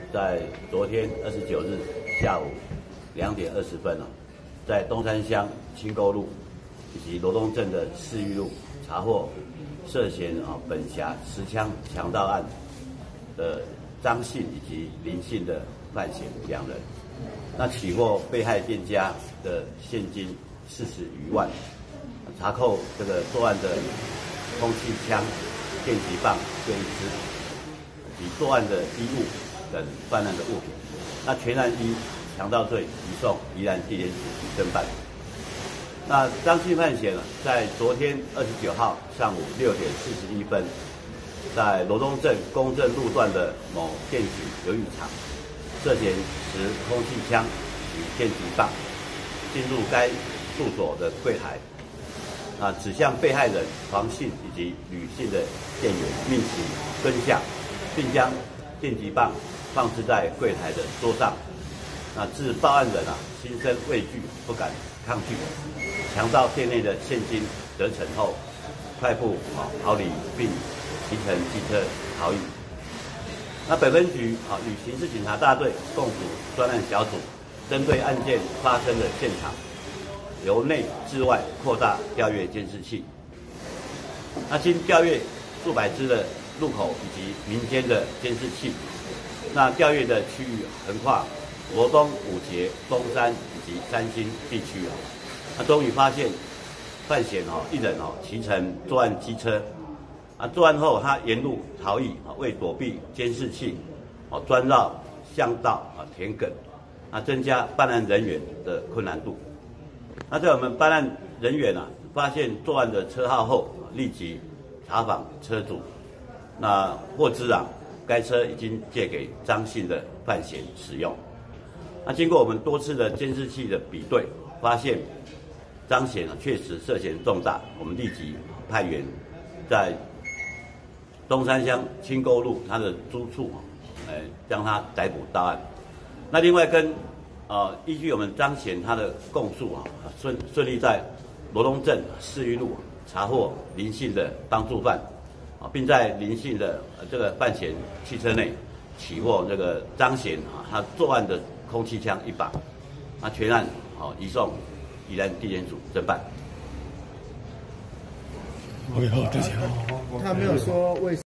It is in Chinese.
在昨天29日下午2点20分在东山乡清沟路以及罗东镇的市域路查获涉嫌本辖持枪强盗案的张姓以及林姓的犯嫌2人。那起获被害店家的现金40余万，查扣这个作案的空气枪、电击棒各1支，及作案的衣物等犯案的物品。那全案依强盗罪移送宜兰地检署侦办。那张姓犯嫌在昨天29号上午6点41分，在罗东镇公正路段的某电子游艺场，涉嫌持空气枪与电击棒进入该住所的柜台，指向被害人黄姓以及吕姓的店员，命其蹲下，并将电击棒放置在柜台的桌上，致报案人心生畏惧，不敢抗拒，强盗店内的现金得逞后，快步逃离，并骑乘机车逃逸。那本分局与刑事警察大队共组专案小组，针对案件发生的现场，由内至外扩大调阅监视器。那经调阅数百支的路口以及民间的监视器，那调阅的区域横跨罗东、五节、东山以及三星地区那终于发现犯嫌1人骑乘作案机车。作案后，他沿路逃逸，为躲避监视器，钻绕巷道田埂，增加办案人员的困难度。在我们办案人员发现作案的车号后，立即查访车主，获知该车已经借给张姓的犯嫌使用。经过我们多次的监视器的比对，发现张嫌确实涉嫌重大，我们立即派员在东山乡清沟路他的住处，将他逮捕到案。那另外依据我们张嫌他的供述顺利在罗东镇市域路查获林姓的帮助犯，并在林姓的这个犯嫌汽车内起获这个张嫌他作案的空气枪1把，全案移送宜兰地检署侦办。 OK， 好，这些。 他没有说为